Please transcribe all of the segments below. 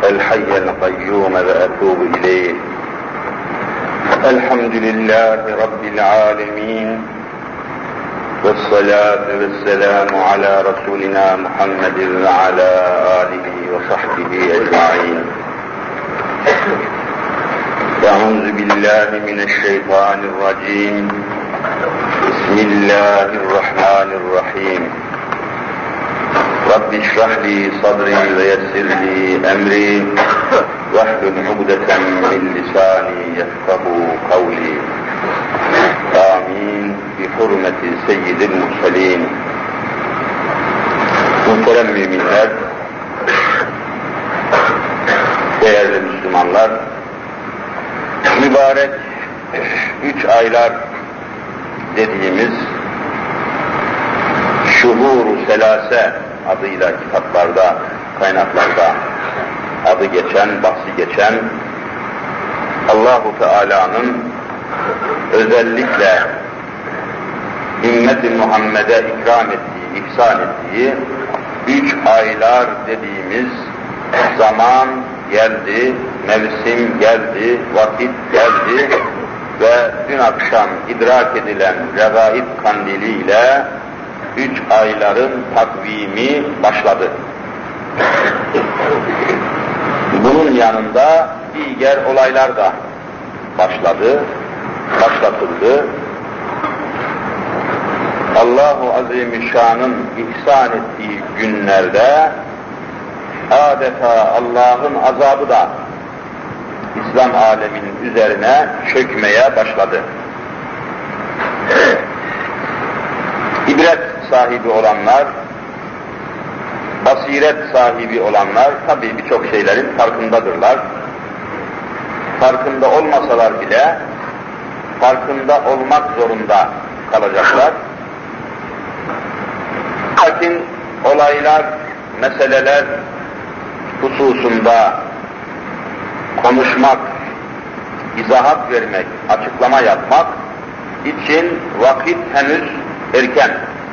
الحي القيوم وأتوب إليه. الحمد لله رب العالمين والصلاة والسلام على رسولنا محمد وعلى آله وصحبه أجمعين. أعوذ بالله من الشيطان الرجيم. بسم الله الرحمن الرحيم. رب اشرح لي صدري ويسر لي أمري واحلل عقدة من لساني يفقهوا قولي. آمين بحرمة سيد المرسلين. Muhterem müminler, değerli Müslümanlar, mübarek 3 aylar dediğimiz Şuhur-u Selase adıyla kitaplarda, kaynaklarda adı geçen, bahsi geçen Allah-u Teala'nın özellikle ümmet-i Muhammed'e ikram ettiği, ihsan ettiği 3 aylar dediğimiz zaman geldi, mevsim geldi, vakit geldi ve dün akşam idrak edilen regaib kandiliyle 3 ayların takvimi başladı. Bunun yanında diğer olaylar da başlatıldı. Allah-u Azimüşşan'ın ihsan ettiği günlerde adeta Allah'ın azabı da İslam aleminin üzerine çökmeye başladı. İbret sahibi olanlar, basiret sahibi olanlar tabii birçok şeylerin farkındadırlar. Farkında olmasalar bile farkında olmak zorunda kalacaklar. Lakin olaylar, meseleler hususunda konuşmak, izahat vermek, açıklama yapmak için vakit henüz erken.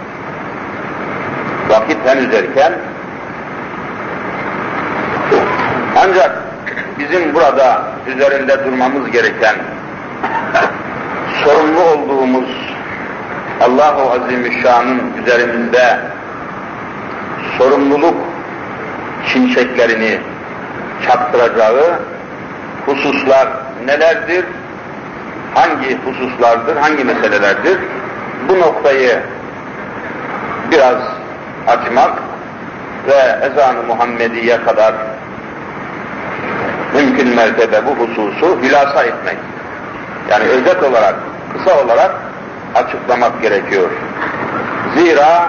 Ancak bizim burada üzerinde durmamız gereken, sorumlu olduğumuz Allah-u Azimüşşan'ın üzerimizde sorumluluk şimşeklerini çaktıracağı hususlar nelerdir? Hangi hususlardır, hangi meselelerdir? Bu noktayı biraz açmak ve ezan-ı Muhammediye kadar mümkün mertebe bu hususu hülasa etmek. Yani özet olarak, kısa olarak açıklamak gerekiyor. Zira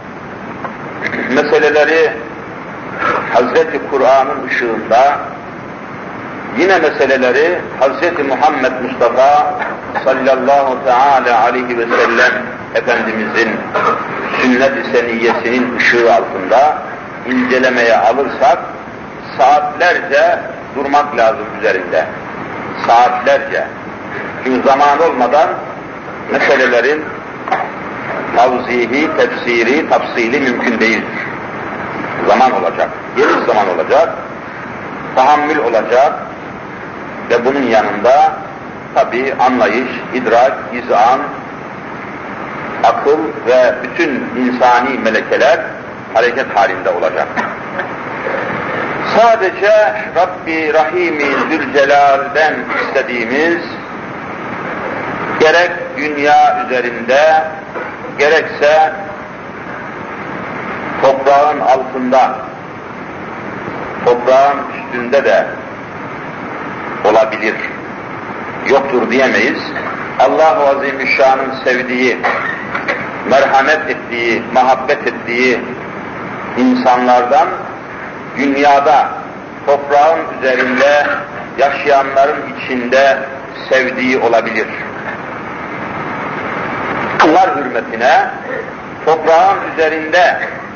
meseleleri Hazreti Kur'an'ın ışığında, yine meseleleri Hazreti Muhammed Mustafa sallallahu teala aleyhi ve sellem Efendimizin sünnet-i seniyyesinin ışığı altında incelemeye alırsak saatlerce durmak lazım üzerinde. Saatlerce. Çünkü zaman olmadan meselelerin tavzihi, tefsiri, tafsili mümkün değildir. Zaman olacak, geniş zaman olacak, tahammül olacak ve bunun yanında tabii anlayış, idrak, izan, akıl ve bütün insani melekeler hareket halinde olacak. Sadece Rabbi Rahim-i Zülcelal'den istediğimiz, gerek dünya üzerinde, gerekse toprağın altında, toprağın üstünde de olabilir, yoktur diyemeyiz. Allah-u Azimüşşan'ın sevdiği, merhamet ettiği, muhabbet ettiği insanlardan dünyada, toprağın üzerinde yaşayanların içinde sevdiği olabilir. Bunlar hürmetine toprağın üzerinde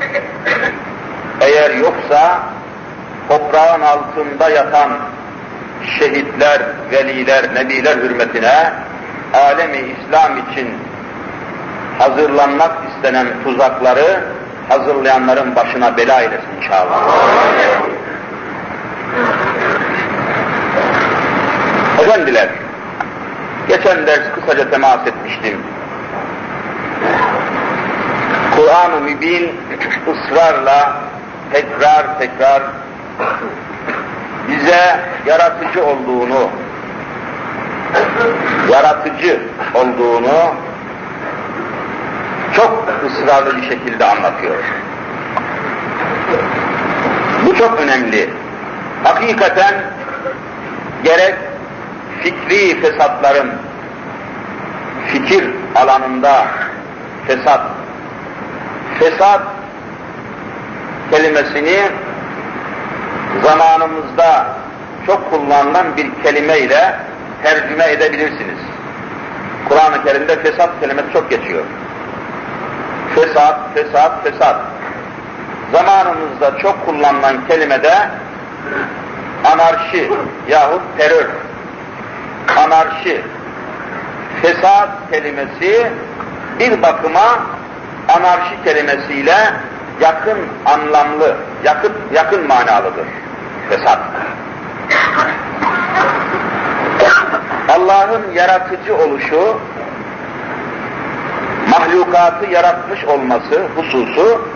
eğer yoksa toprağın altında yatan şehitler, veliler, nebiler hürmetine alemi İslam için hazırlanmak istenen tuzakları hazırlayanların başına bela eylesin inşallah. Efendiler, geçen ders kısaca temas etmiştim. Kur'an-ı Mübin ısrarla tekrar bize yaratıcı olduğunu çok ısrarlı bir şekilde anlatıyor. Bu çok önemli. Hakikaten gerek fikri fesatların, fikir alanında fesat kelimesini zamanımızda çok kullanılan bir kelimeyle tercüme edebilirsiniz. Kur'an-ı Kerim'de fesat kelimesi çok geçiyor. Fesat. Zamanımızda çok kullanılan kelimede anarşi yahut terör. Anarşi, fesat kelimesi bir bakıma anarşi kelimesiyle yakın anlamlı, yakın manalıdır. Fesat. Allah'ın yaratıcı oluşu, mahlukatı yaratmış olması hususu,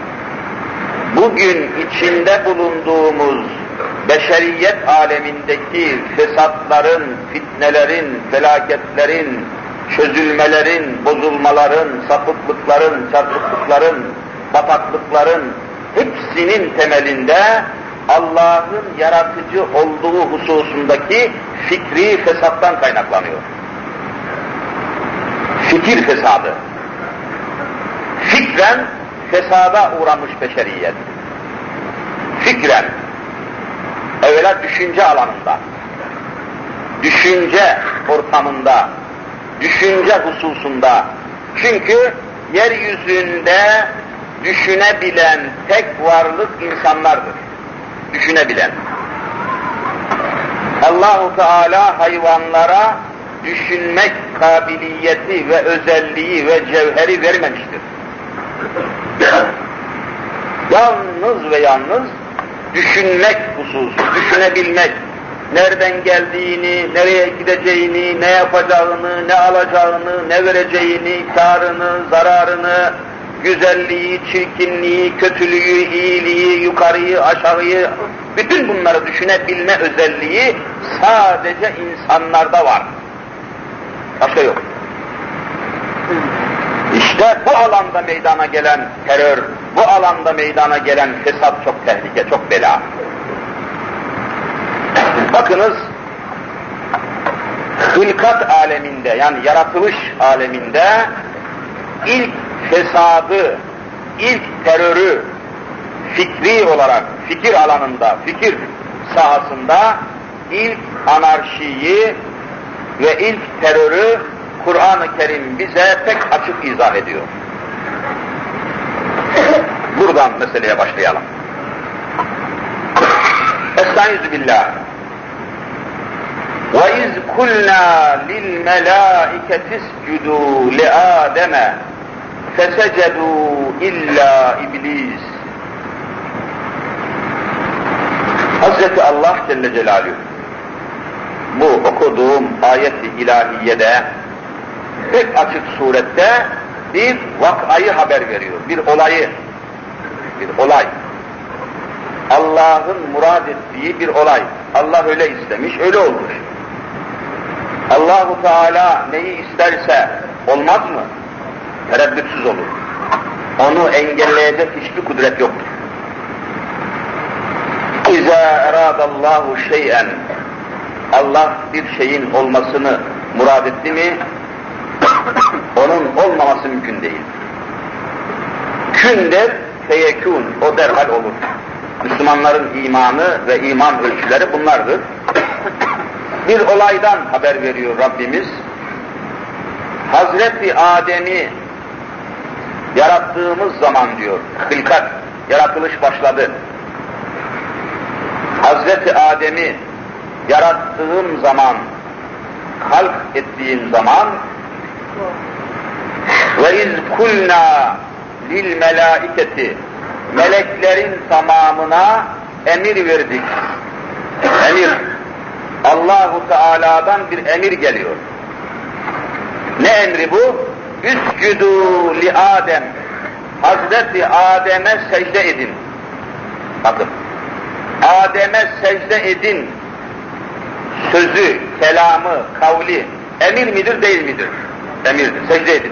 bugün içinde bulunduğumuz beşeriyet alemindeki fesatların, fitnelerin, felaketlerin, çözülmelerin, bozulmaların, sapıklıkların, çarpıklıkların, bataklıkların hepsinin temelinde Allah'ın yaratıcı olduğu hususundaki fikri fesattan kaynaklanıyor. Fikir fesadı. Fikren fesada uğramış beşeriyet. Fikren, evvela düşünce alanında, düşünce ortamında, düşünce hususunda. Çünkü yeryüzünde düşünebilen tek varlık insanlardır. Düşünebilen. Allahu Teala hayvanlara düşünmek kabiliyeti ve özelliği ve cevheri vermemiştir. Yalnız ve yalnız düşünmek hususu, düşünebilmek, nereden geldiğini, nereye gideceğini, ne yapacağını, ne alacağını, ne vereceğini, kârını, zararını, güzelliği, çirkinliği, kötülüğü, iyiliği, yukarıyı, aşağıyı, bütün bunları düşünebilme özelliği sadece insanlarda var. Başka yok. İşte bu alanda meydana gelen terör, bu alanda meydana gelen fesat çok tehlike, çok bela. Bakınız, hılkat aleminde, yani yaratılış aleminde ilk fesadı, ilk terörü fikri olarak, fikir alanında, fikir sahasında ilk anarşiyi ve ilk terörü Kur'an-ı Kerim bize pek açık izah ediyor. Buradan meseleye başlayalım. Estaizu billah. وَاِذْ قُلْنَا لِلْمَلَائِكَةِ اسْجُدُوا لِآدَمَ فَسَجَدُوا اِلَّا İblis. Hazreti Allah Celle Celaluhu bu okuduğum ayet-i ilahiyede pek açık surette bir vakayı haber veriyor, bir olay. Allah'ın murad ettiği bir olay. Allah öyle istemiş, öyle olmuş. Allahu Teala neyi isterse olmaz mı? Tereddütsüz olur. Onu engelleyecek hiçbir kudret yoktur. İzâ erâdallâhu şey'en, Allah bir şeyin olmasını murad etti mi, onun olmaması mümkün değil. Kün der, feyekûn, o derhal olur. Müslümanların imanı ve iman ölçüleri bunlardır. Bir olaydan haber veriyor Rabbimiz. Hazreti Adem'i yarattığımız zaman diyor, hılkat, yaratılış başladı. Hazreti Adem'i yarattığım zaman, halk ettiğim zaman ve iz kulna lil melaiketi, meleklerin tamamına emir verdik. Emir. Allahu Teala'dan bir emir geliyor. Ne emri bu? Üscüdû li Adem. Hazreti Adem'e secde edin. Bakın. Adem'e secde edin. Sözü, kelamı, kavli emir midir, değil midir? Emirdir. Secde edin.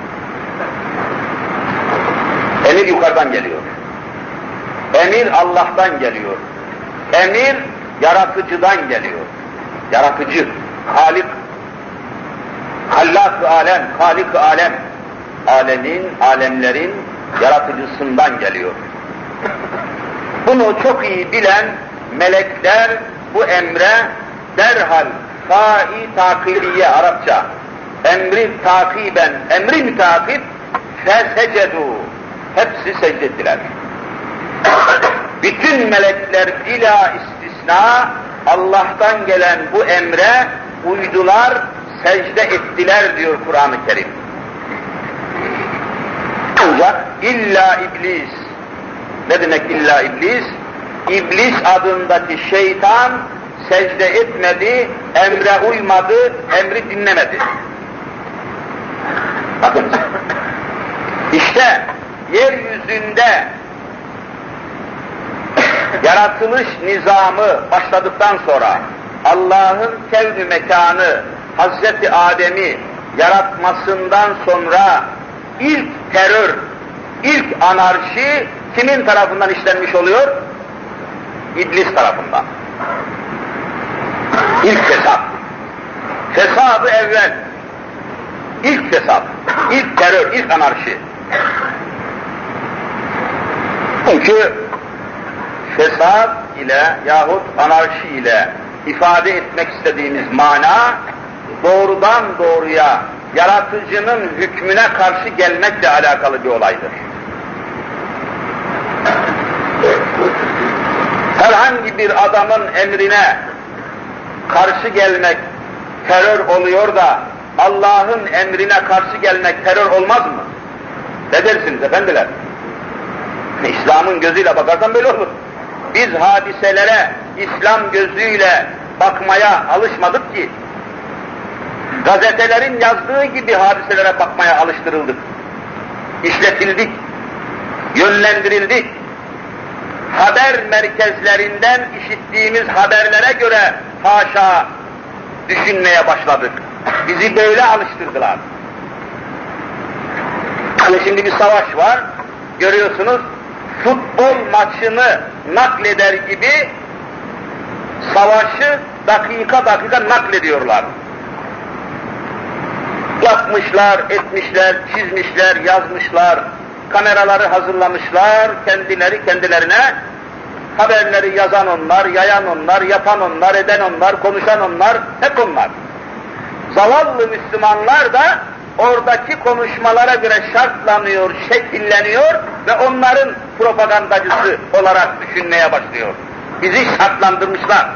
Emir yukarıdan geliyor. Emir Allah'tan geliyor. Emir yaratıcıdan geliyor. Yaratıcı, Halik, Hallâk-ı alem, Halik-ı alem, alemlerin yaratıcısından geliyor. Bunu çok iyi bilen melekler bu emre derhal fâ-i takibiye Arapça, emri takiben, emri mütakip fesecedû, hepsi secdettiler. Bütün melekler bila istisna Allah'tan gelen bu emre uydular, secde ettiler diyor Kur'an-ı Kerim. Ancak illa iblis. Ne demek illa iblis? İblis adındaki şeytan secde etmedi, emre uymadı, emri dinlemedi. Bakın. İşte yeryüzünde yaratılış nizamı başladıktan sonra Allah'ın kevn-ü mekanı Hazreti Adem'i yaratmasından sonra ilk terör, ilk anarşi kimin tarafından işlenmiş oluyor? İblis tarafından. İlk fesat. Fesadı evvel. İlk fesat, ilk terör, ilk anarşi. Çünkü fesat ile yahut anarşi ile ifade etmek istediğimiz mana doğrudan doğruya yaratıcının hükmüne karşı gelmekle alakalı bir olaydır. Herhangi bir adamın emrine karşı gelmek terör oluyor da Allah'ın emrine karşı gelmek terör olmaz mı? Ne dersiniz efendiler? İslam'ın gözüyle bakarsan böyle olur. Biz hadiselere İslam gözüyle bakmaya alışmadık ki, gazetelerin yazdığı gibi hadiselere bakmaya alıştırıldık. İşletildik, yönlendirildik. Haber merkezlerinden işittiğimiz haberlere göre haşa düşünmeye başladık. Bizi böyle alıştırdılar. Hani şimdi bir savaş var, görüyorsunuz, futbol maçını nakleder gibi savaşı dakika dakika naklediyorlar. Yapmışlar, etmişler, çizmişler, yazmışlar, kameraları hazırlamışlar, kendileri kendilerine haberleri yazan onlar, yayan onlar, yapan onlar, eden onlar, konuşan onlar, hep onlar. Zavallı Müslümanlar da oradaki konuşmalara göre şartlanıyor, şekilleniyor ve onların propagandacısı olarak düşünmeye başlıyor. Bizi şartlandırmışlar.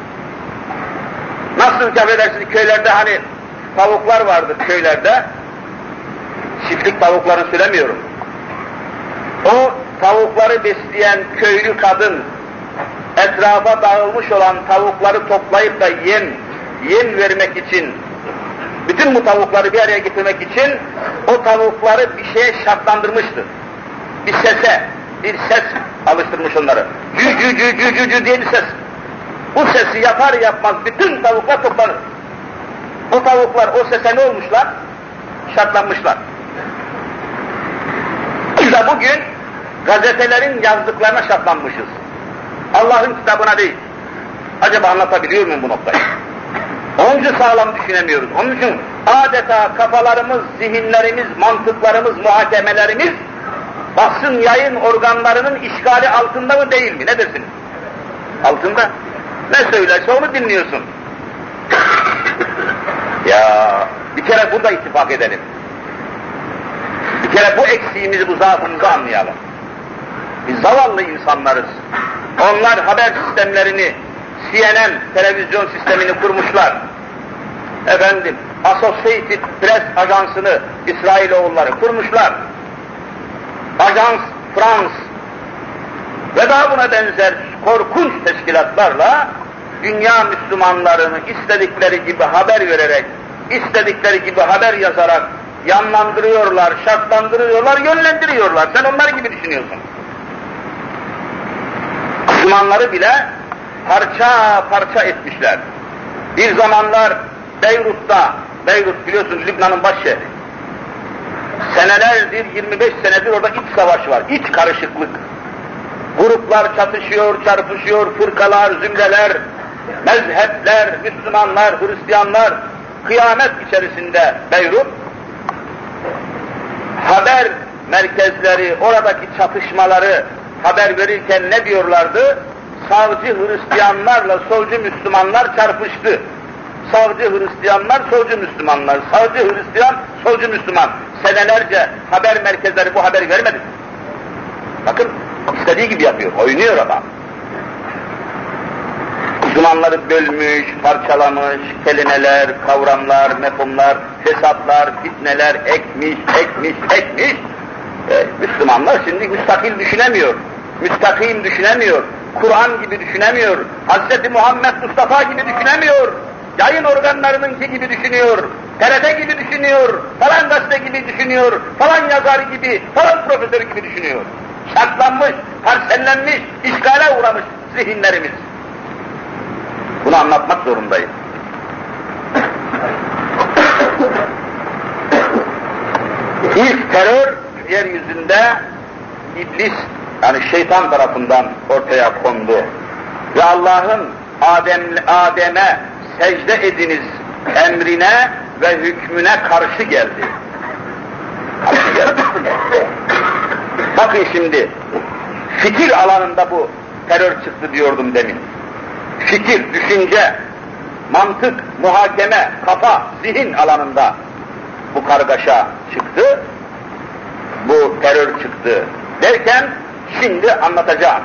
Nasıl ki affedersiniz köylerde hani tavuklar vardır köylerde, çiftlik tavukları söylemiyorum. O tavukları besleyen köylü kadın etrafa dağılmış olan tavukları toplayıp da yem vermek için, bütün bu tavukları bir araya getirmek için o tavukları bir şeye şartlandırmıştır. Bir sese, bir ses alıştırmış onları. Cü cü cü cü cü cü diye bir ses. Bu sesi yapar yapmaz bütün tavuklar toplanır. O tavuklar o sese ne olmuşlar? Şartlanmışlar. Biz de bugün gazetelerin yazdıklarına şartlanmışız. Allah'ın kitabına değil. Acaba anlatabiliyor muyum bu noktayı? Onun için sağlam düşünemiyoruz. Onun için adeta kafalarımız, zihinlerimiz, mantıklarımız, muhakemelerimiz basın yayın organlarının işgali altında mı değil mi? Ne dersiniz? Altında. Ne söylerse onu dinliyorsun. Ya bir kere burada ittifak edelim. Bir kere bu eksiğimizi, bu zaafımızı anlayalım. Biz zavallı insanlarız. Onlar haber sistemlerini, CNN televizyon sistemini kurmuşlar. Efendim, Associated Press ajansını İsrailoğulları kurmuşlar. Ajans France ve daha buna benzer korkunç teşkilatlarla dünya Müslümanlarını istedikleri gibi haber vererek, istedikleri gibi haber yazarak yanlandırıyorlar, şartlandırıyorlar, yönlendiriyorlar. Sen onlar gibi düşünüyorsun. Müslümanları bile parça parça etmişler. Bir zamanlar Beyrut'ta, Beyrut biliyorsunuz Lübnan'ın baş şehri. Senelerdir, 25 senedir orada iç savaş var, iç karışıklık. Gruplar çatışıyor, çarpışıyor, fırkalar, zümreler, mezhepler, Müslümanlar, Hristiyanlar, kıyamet içerisinde Beyrut. Haber merkezleri oradaki çatışmaları haber verirken ne diyorlardı? Sağcı Hristiyanlarla solcu Müslümanlar çarpıştı. Sağcı Hristiyanlar, solcu Müslümanlar, sağcı Hristiyan, solcu Müslüman. Senelerce haber merkezleri bu haberi vermedi. Bakın, istediği gibi yapıyor, oynuyor adam. Müslümanları bölmüş, parçalamış, kelimeler, kavramlar, mefhumlar, fesatlar, fitneler ekmiş. Müslümanlar şimdi müstakil düşünemiyor, müstakim düşünemiyor, Kur'an gibi düşünemiyor, Hz. Muhammed Mustafa gibi düşünemiyor, yayın organlarınınki gibi düşünüyor, TRT gibi düşünüyor, falan gazete gibi düşünüyor, falan yazar gibi, falan profesör gibi düşünüyor. Şartlanmış, parsellenmiş, işgale uğramış zihinlerimiz. Bunu anlatmak zorundayım. İlk terör yeryüzünde iblis, yani şeytan tarafından ortaya kondu. Ve Allah'ın Adem'e secde ediniz emrine ve hükmüne karşı geldi. Bakın şimdi, fikir alanında bu terör çıktı diyordum demin. Fikir, düşünce, mantık, muhakeme, kafa, zihin alanında bu kargaşa çıktı, bu terör çıktı derken şimdi anlatacağım.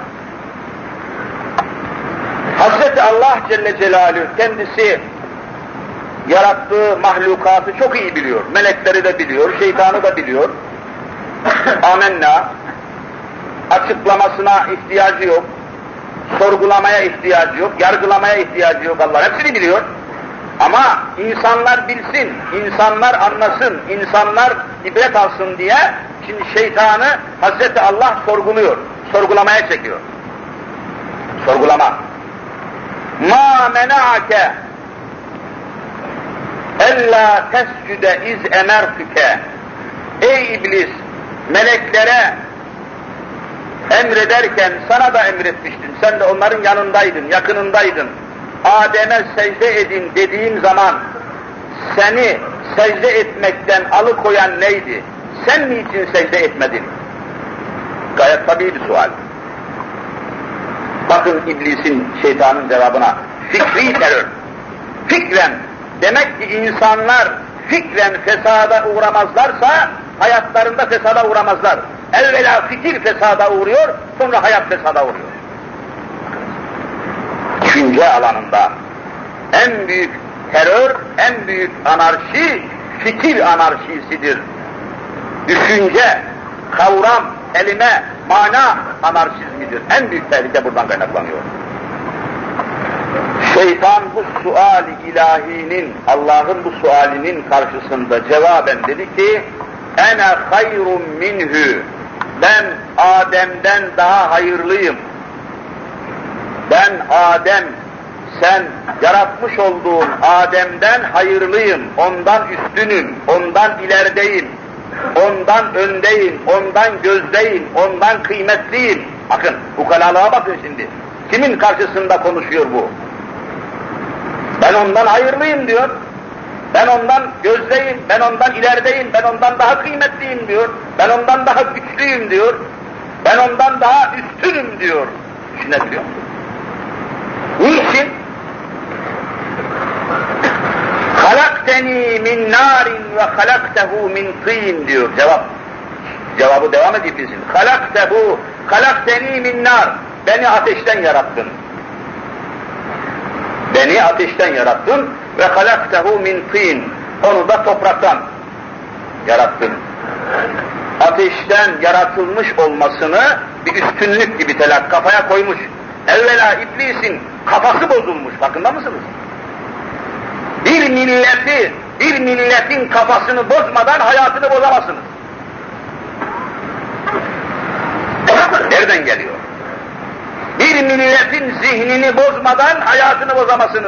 Hazreti Allah Celle Celaluhu kendisi yarattığı mahlukatı çok iyi biliyor. Melekleri de biliyor, şeytanı da biliyor. Amenna. Açıklamasına ihtiyacı yok. Sorgulamaya ihtiyacı yok, yargılamaya ihtiyacı yok Allah. Hepsini biliyor. Ama insanlar bilsin, insanlar anlasın, insanlar ibret alsın diye şimdi şeytanı Hazreti Allah sorguluyor, sorgulamaya çekiyor. Sorgulama. Ma mena'ake ella tescüde iz emertüke. Ey iblis, meleklere emrederken sana da emretmiştin. Sen de onların yanındaydın, yakınındaydın. Adem'e secde edin dediğim zaman seni secde etmekten alıkoyan neydi? Sen niçin secde etmedin? Gayet tabii bir sual. Bakın iblisin, şeytanın cevabına. Fikri terör. Fikren. Demek ki insanlar fikren fesada uğramazlarsa hayatlarında fesada uğramazlar. Evvela fikir fesada uğruyor, sonra hayat fesada uğruyor. Düşünce alanında en büyük terör, en büyük anarşi, fikir anarşisidir. Düşünce, kavram, kelime, mana anarşizmidir. En büyük tehlike buradan kaynaklanıyor. Şeytan bu sual-i ilahinin, Allah'ın bu sualinin karşısında cevaben dedi ki, ene hayrun minhü, ben Adem'den daha hayırlıyım. Ben Adem, sen yaratmış olduğun Adem'den hayırlıyım, ondan üstünüm, ondan ilerideyim, ondan öndeyim, ondan gözdeyim, ondan kıymetliyim. Bakın, ukalalığa bakın şimdi. Kimin karşısında konuşuyor bu? Ben ondan hayırlıyım diyor. Ben ondan gözdeyim, ben ondan ilerideyim, ben ondan daha kıymetliyim diyor. Ben ondan daha güçlüyüm diyor. Ben ondan daha üstünüm diyor. Düşünebiliyor musun? Niçin? Halakteni min narin ve halaktehu min tin diyor cevap. Cevabı devam edip bizim. Halakteni min nar. Beni ateşten yarattın. Beni ateşten yarattın ve halaktehu min tin. Onu da topraktan yarattın. Ateşten yaratılmış olmasını bir üstünlük gibi kafaya koymuş. Evvela iblisin kafası bozulmuş, farkında mısınız? Bir milletin kafasını bozmadan hayatını bozamazsınız. Nereden geliyor? Bir milletin zihnini bozmadan hayatını bozamazsınız.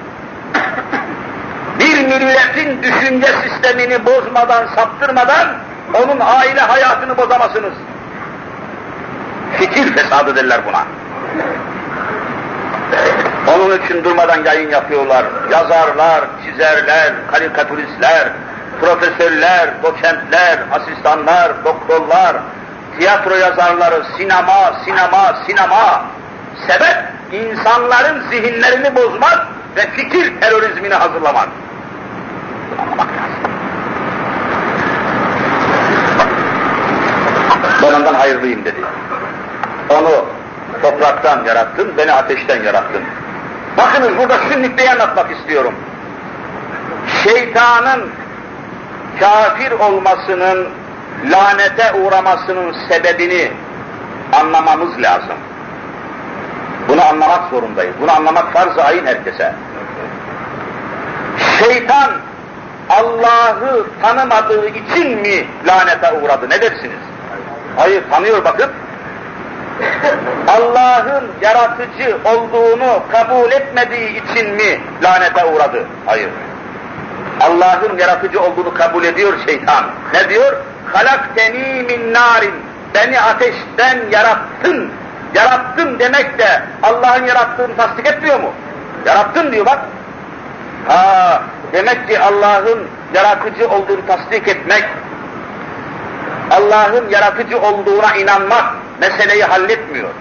Bir milletin düşünce sistemini bozmadan, saptırmadan onun aile hayatını bozamazsınız. Fikir fesadı derler buna. Onun için durmadan yayın yapıyorlar. Yazarlar, çizerler, karikatüristler, profesörler, doçentler, asistanlar, doktorlar, tiyatro yazarları, sinema. Sebep insanların zihinlerini bozmak ve fikir terörizmini hazırlamak. Ben ondan hayırlıyım dedi. Onu topraktan yarattın, beni ateşten yarattın. Bakınız burada şu nükleyi anlatmak istiyorum. Şeytanın kafir olmasının, lanete uğramasının sebebini anlamamız lazım. Bunu anlamak zorundayız. Bunu anlamak farz-ı ayın herkese. Şeytan Allah'ı tanımadığı için mi lanete uğradı? Ne dersiniz? Hayır, tanıyor bakın. Allah'ın yaratıcı olduğunu kabul etmediği için mi lanete uğradı? Hayır. Allah'ın yaratıcı olduğunu kabul ediyor şeytan. Ne diyor? Halakteni min narin. Beni ateşten yarattın. Yarattın demek de Allah'ın yarattığını tasdik etmiyor mu? Yarattın diyor bak. Demek ki Allah'ın yaratıcı olduğunu tasdik etmek, Allah'ın yaratıcı olduğuna inanmak meseleyi halletmiyor.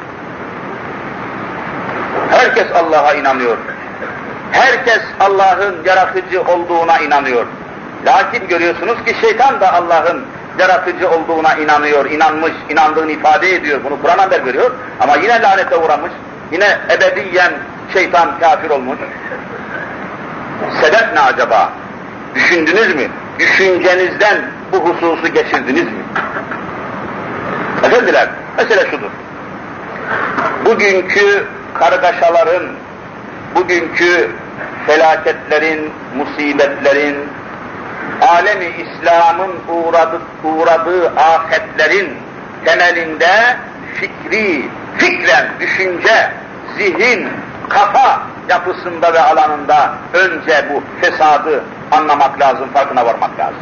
Herkes Allah'a inanıyor. Herkes Allah'ın yaratıcı olduğuna inanıyor. Lakin görüyorsunuz ki şeytan da Allah'ın yaratıcı olduğuna inanıyor, inanmış, inandığını ifade ediyor. Bunu Kur'an haber veriyor. Ama yine lanete uğramış, yine ebediyen şeytan kafir olmuş. Sebep ne acaba? Düşündünüz mü? Düşüncenizden bu hususu geçirdiniz mi? Efendiler, mesele şudur. Bugünkü kargaşaların, bugünkü felaketlerin, musibetlerin, alemi İslam'ın uğradığı afetlerin temelinde fikren, düşünce, zihin, kafa yapısında ve alanında önce bu fesadı anlamak lazım, farkına varmak lazım.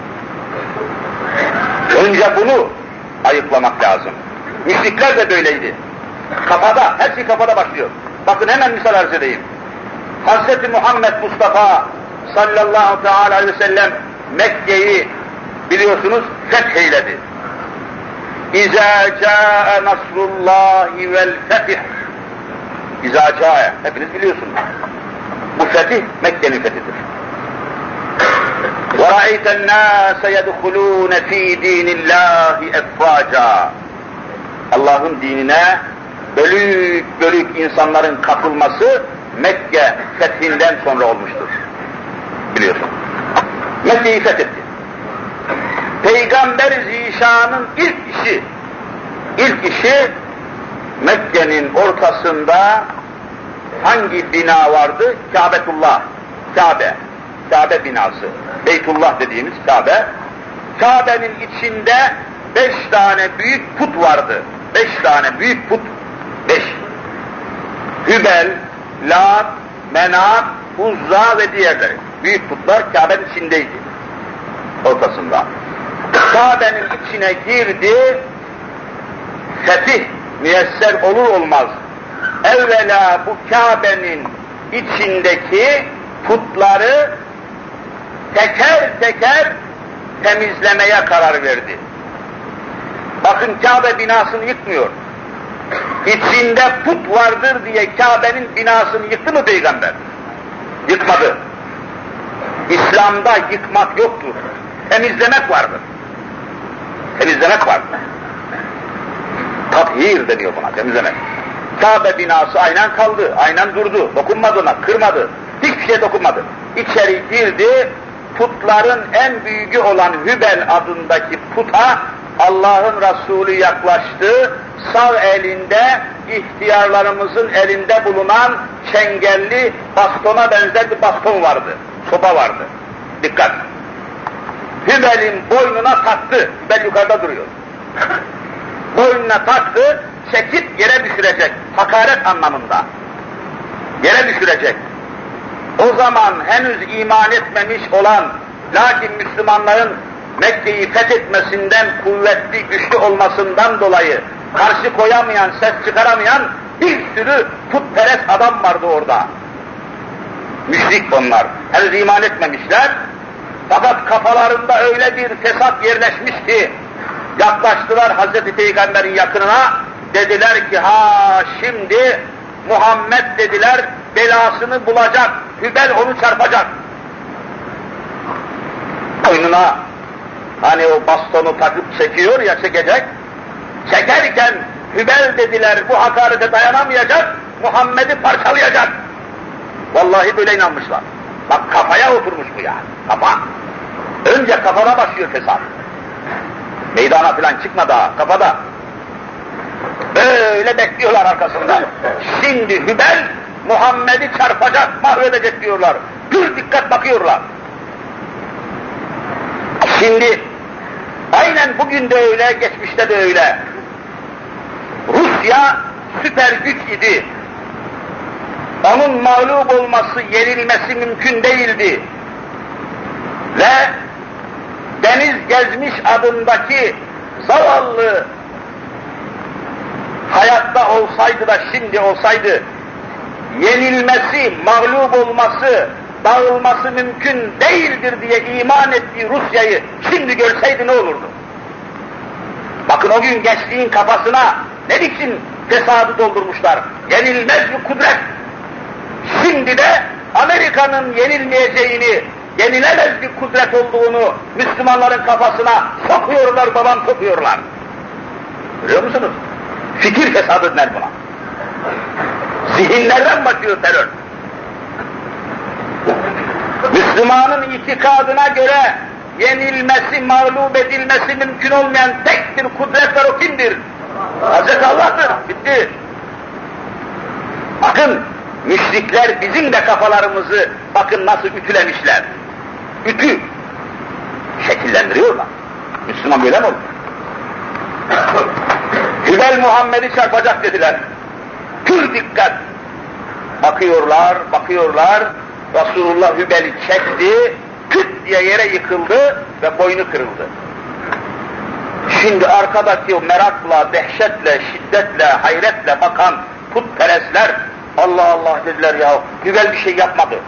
Önce bunu ayıklamak lazım. Müşrikler de böyleydi. Kafada, her şey kafada başlıyor. Bakın hemen misal arz edeyim. Hz. Muhammed Mustafa sallallahu teala aleyhi ve sellem Mekke'yi biliyorsunuz fetheyledi. İzâ câe nasrullâhi vel fetih. İzâ câe, hepiniz biliyorsunuz. Bu fetih Mekke'nin fethidir. وَرَأَيْتَ النَّاسَ يَدْخُلُونَ ف۪ي د۪ينِ اللّٰهِ اَفْوَاجًا. Allah'ın dinine bölük bölük insanların katılması Mekke fethinden sonra olmuştur. Biliyorsun. Mekke'yi fethetti. Peygamber Zişan'ın ilk işi Mekke'nin ortasında hangi bina vardı? Kâbetullah, Kabe binası, Beytullah dediğimiz Kabe. Kabe'nin içinde 5 tane büyük put vardı. 5 tane büyük put. 5. Hübel, Lat, Menat, Uzza ve diğerleri. Büyük putlar Kabe'nin içindeydi. Ortasında. Kabe'nin içine girdi. Fetih müyesser olur olmaz. Evvela bu Kabe'nin içindeki putları teker teker temizlemeye karar verdi. Bakın Kabe binasını yıkmıyor. İçinde put vardır diye Kabe'nin binasını yıktı mı Peygamber? Yıkmadı. İslam'da yıkmak yoktur. Temizlemek vardır. Temizlemek vardır. Tathir deniyor buna, temizlemek. Kabe binası aynen kaldı, aynen durdu. Dokunmadı ona, kırmadı. Hiçbir şey dokunmadı. İçeri girdi, putların en büyüğü olan Hübel adındaki puta Allah'ın Resulü yaklaştı, sağ elinde ihtiyarlarımızın elinde bulunan çengelli bastona benzer bir baston vardı, sopa vardı. Dikkat! Hübel'in boynuna taktı, Hübel yukarıda duruyor. Boynuna taktı, çekip yere düşürecek, hakaret anlamında. Yere düşürecek. O zaman henüz iman etmemiş olan, lakin Müslümanların Mekke'yi fethetmesinden kuvvetli, güçlü olmasından dolayı karşı koyamayan, ses çıkaramayan bir sürü putperest adam vardı orada. Müşrik onlar. Henüz iman etmemişler. Fakat kafalarında öyle bir fesat yerleşmiş ki yaklaştılar Hazreti Peygamber'in yakınına, dediler ki ha şimdi Muhammed dediler belasını bulacak, Hübel onu çarpacak. Boynuna hani o bastonu takıp çekiyor ya, çekecek. Çekerken Hübel dediler bu hakarete dayanamayacak, Muhammed'i parçalayacak. Vallahi böyle inanmışlar. Bak kafaya oturmuş bu ya, kafa. Önce kafana başlıyor fesat. Meydana falan çıkma daha, kafada. Böyle bekliyorlar arkasında. Şimdi Hübel Muhammed'i çarpacak, mahvedecek diyorlar. Pür dikkat bakıyorlar. Şimdi aynen bugün de öyle, geçmişte de öyle. Rusya süper güç idi. Onun mağlup olması, yenilmesi mümkün değildi. Ve Deniz Gezmiş adındaki zavallı hayatta olsaydı da şimdi olsaydı, yenilmesi, mağlup olması, dağılması mümkün değildir diye iman ettiği Rusya'yı şimdi görseydi ne olurdu? Bakın o gün gençliğin kafasına ne biçim fesadı doldurmuşlar. Yenilmez bir kudret. Şimdi de Amerika'nın yenilmeyeceğini, yenilemez bir kudret olduğunu Müslümanların kafasına sokuyorlar, babam sokuyorlar. Görüyor musunuz? Fikir fesadı denir buna. Zihinlerden başlıyor terör. Müslümanın itikadına göre yenilmesi, mağlup edilmesi mümkün olmayan tek bir kudret var, o kimdir? Hazreti Allah'tır, bitti. Bakın, müşrikler bizim de kafalarımızı bakın nasıl ütülemişler. Ütü şekillendiriyorlar. Müslüman böyle mi olur? Hübel Muhammed'i çarpacak dediler. Pür dikkat! Bakıyorlar, bakıyorlar, Resulullah Hübel'i çekti, küt diye yere yıkıldı ve boynu kırıldı. Şimdi arkadaki o merakla, dehşetle, şiddetle, hayretle bakan putperestler, Allah Allah dediler ya, Hübel bir şey yapmadı.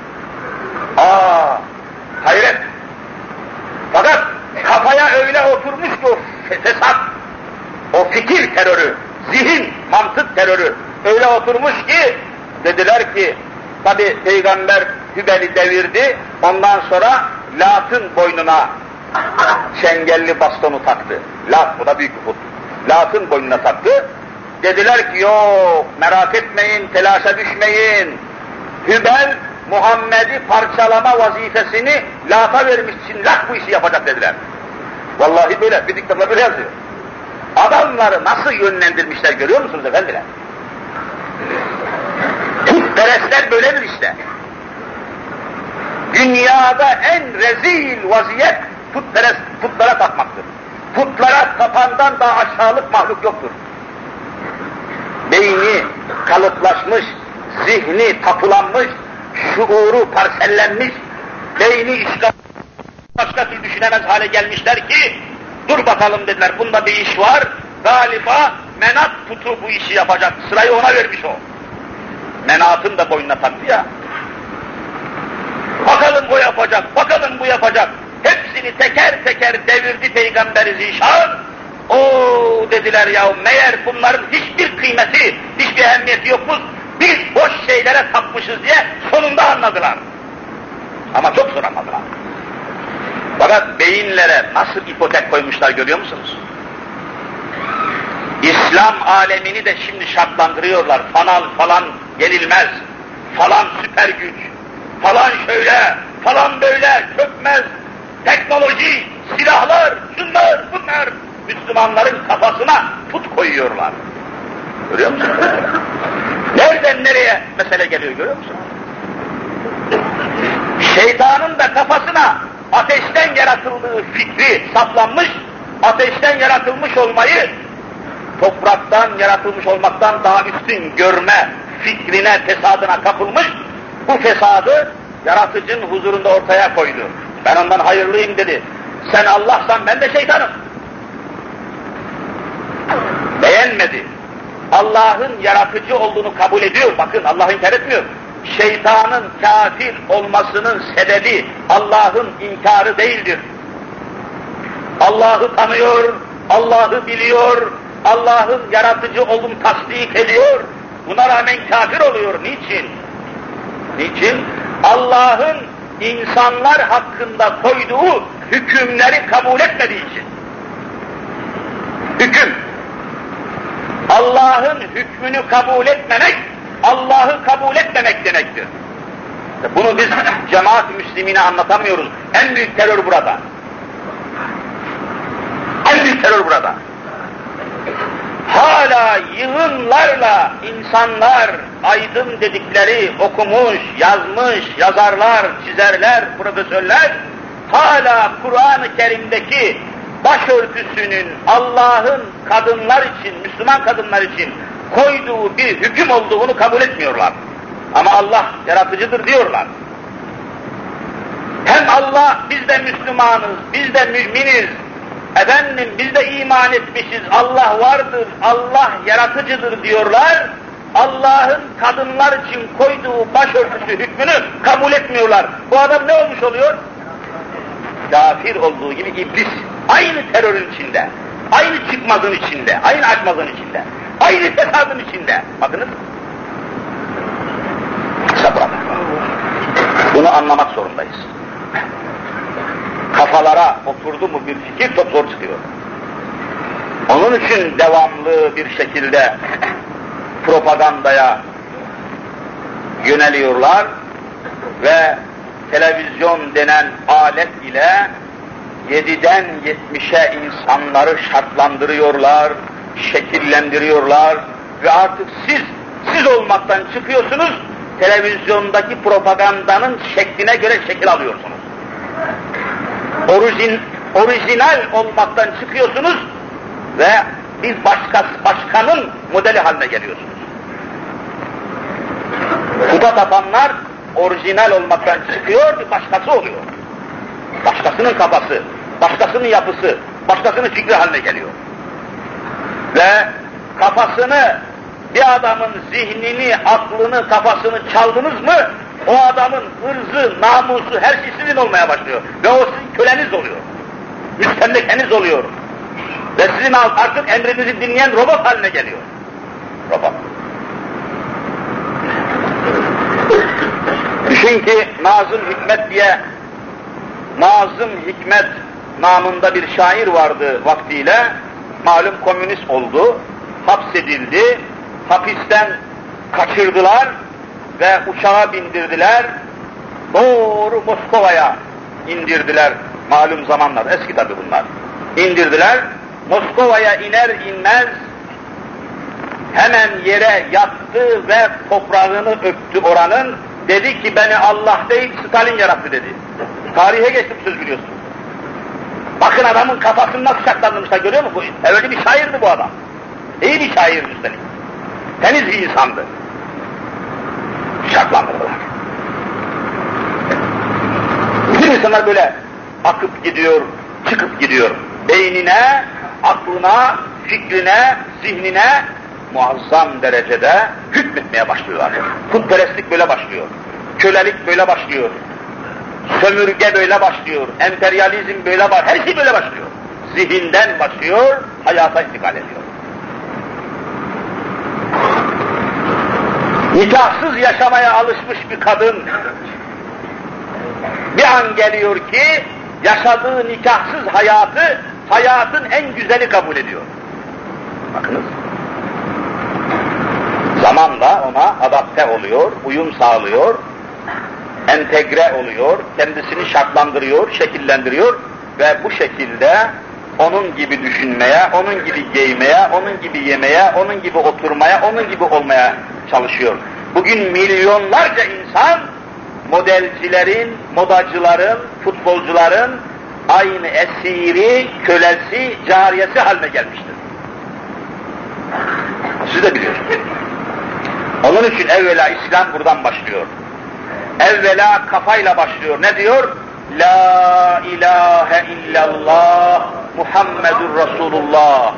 Hayret! Fakat kafaya öyle oturmuş ki o fesat, o fikir terörü, zihin, mantık terörü öyle oturmuş ki, dediler ki, tabi Peygamber Hübel'i devirdi, ondan sonra Lat'ın boynuna çengelli bastonu taktı. Lat, bu da büyük bir put. Lat'ın boynuna taktı. Dediler ki yok, merak etmeyin, telaşa düşmeyin. Hübel, Muhammed'i parçalama vazifesini Lat'a vermiş için Lat bu işi yapacak dediler. Vallahi böyle, bir kitapta böyle yazıyor. Adamları nasıl yönlendirmişler görüyor musunuz efendiler? Putperestler böyledir işte. Dünyada en rezil vaziyet putlara tapmaktır. Putlara tapandan daha aşağılık mahluk yoktur. Beyni kalıplaşmış, zihni tapılanmış, şuuru parsellenmiş, beyni işgal, başka türlü düşünemez hale gelmişler ki, dur bakalım dediler, bunda bir iş var, galiba Menat putu bu işi yapacak, sırayı ona vermiş o. Menat'ın da boynuna taktı ya. Bakalım o yapacak, bakalım bu yapacak. Hepsini teker teker devirdi Peygamber-i Zişan. Oo dediler ya, meğer bunların hiçbir kıymeti, hiçbir ehemmiyeti yokmuş. Biz boş şeylere tapmışız diye sonunda anladılar. Ama çok zor anladılar. Fakat beyinlere nasıl ipotek koymuşlar görüyor musunuz? İslam alemini de şimdi şartlandırıyorlar. Falan yenilmez, falan süper güç, falan şöyle, falan böyle, çökmez, teknoloji, silahlar, şunlar, bunlar. Müslümanların kafasına put koyuyorlar. Görüyor musun? Nereden nereye mesele geliyor, görüyor musun? Şeytanın da kafasına ateşten yaratıldığı fikri saplanmış, ateşten yaratılmış olmayı topraktan yaratılmış olmaktan daha üstün görme fikrine, fesadına kapılmış, bu fesadı yaratıcının huzurunda ortaya koydu. Ben ondan hayırlıyım dedi. Sen Allah'san ben de şeytanım. Beğenmedi. Allah'ın yaratıcı olduğunu kabul ediyor. Bakın Allah inkar etmiyor. Şeytanın kafir olmasının sebebi Allah'ın inkarı değildir. Allah'ı tanıyor, Allah'ı biliyor, Allah'ın yaratıcı olduğunu tasdik ediyor. Buna rağmen kafir oluyor. Niçin? Niçin? Allah'ın insanlar hakkında koyduğu hükümleri kabul etmediği için. Hüküm. Allah'ın hükmünü kabul etmemek, Allah'ı kabul etmemek demektir. Bunu biz cemaat-i müslimine anlatamıyoruz. En büyük terör burada. En büyük terör burada. Hala yığınlarla insanlar, aydın dedikleri okumuş, yazmış, yazarlar, çizerler, profesörler, hala Kur'an-ı Kerim'deki başörtüsünün Allah'ın kadınlar için, Müslüman kadınlar için koyduğu bir hüküm olduğunu kabul etmiyorlar. Ama Allah yaratıcıdır diyorlar. Hem Allah, biz de Müslümanız, biz de müminiz, efendim biz de iman etmişiz, Allah vardır, Allah yaratıcıdır diyorlar. Allah'ın kadınlar için koyduğu başörtüsü hükmünü kabul etmiyorlar. Bu adam ne olmuş oluyor? Kafir olduğu gibi iblis. Aynı terörün içinde, aynı çıkmazın içinde, aynı açmazın içinde, aynı fesadın içinde. Bakınız. İşte burada. Bunu anlamak zorundayız. Kafalara oturdu mu bir fikir çok zor çıkıyor. Onun için devamlı bir şekilde propagandaya yöneliyorlar ve televizyon denen alet ile 7'den 70'e insanları şartlandırıyorlar, şekillendiriyorlar ve artık siz olmaktan çıkıyorsunuz, televizyondaki propagandanın şekline göre şekil alıyorsunuz. Orijinal olmaktan çıkıyorsunuz ve bir başkanın modeli haline geliyorsunuz. Kuda tapanlar orijinal olmaktan çıkıyor, bir başkası oluyor. Başkasının kafası, başkasının yapısı, başkasının fikri haline geliyor. Ve kafasını, bir adamın zihnini, aklını, kafasını çaldınız mı, o adamın ırzı, namusu, her şey sizin olmaya başlıyor. Ve o sizin köleniz oluyor. Müstemlekeniz oluyor. Ve sizin artık emrinizi dinleyen robot haline geliyor. Robot. Düşün ki Nazım Hikmet diye, Nazım Hikmet namında bir şair vardı vaktiyle, malum komünist oldu, hapsedildi, hapisten kaçırdılar ve uçağa bindirdiler, doğru Moskova'ya indirdiler malum zamanlar, eski tabi bunlar. İndirdiler, Moskova'ya iner inmez hemen yere yattı ve toprağını öptü oranın, dedi ki beni Allah değil Stalin yarattı dedi. Tarihe geçti bu söz biliyorsunuz. Bakın adamın kafasını nasıl şartlandırmışlar, görüyor musun? Öyle bir şairdi bu adam. İyi bir şair üstelik. Temiz bir insandı. Şartlandırdılar. Bütün insanlar böyle akıp gidiyor, çıkıp gidiyor. Beynine, aklına, fikrine, zihnine muazzam derecede hükmetmeye başlıyorlar. Putperestlik böyle başlıyor. Kölelik böyle başlıyor. Sömürge böyle başlıyor. Emperyalizm böyle başlıyor. Her şey böyle başlıyor. Zihinden başlıyor, hayata intikal ediyor. Nikahsız yaşamaya alışmış bir kadın bir an geliyor ki yaşadığı nikahsız hayatı hayatın en güzeli kabul ediyor. Bakınız. Zamanla ona adapte oluyor, uyum sağlıyor, entegre oluyor, kendisini şartlandırıyor, şekillendiriyor ve bu şekilde onun gibi düşünmeye, onun gibi giymeye, onun gibi yemeye, onun gibi oturmaya, onun gibi olmaya çalışıyor. Bugün milyonlarca insan modelcilerin, modacıların, futbolcuların aynı esiri, kölesi, cariyesi haline gelmiştir. Siz de biliyorsunuz. Onun için evvela İslam buradan başlıyor. Evvela kafayla başlıyor. Ne diyor? La ilahe illallah Muhammedur Resulullah.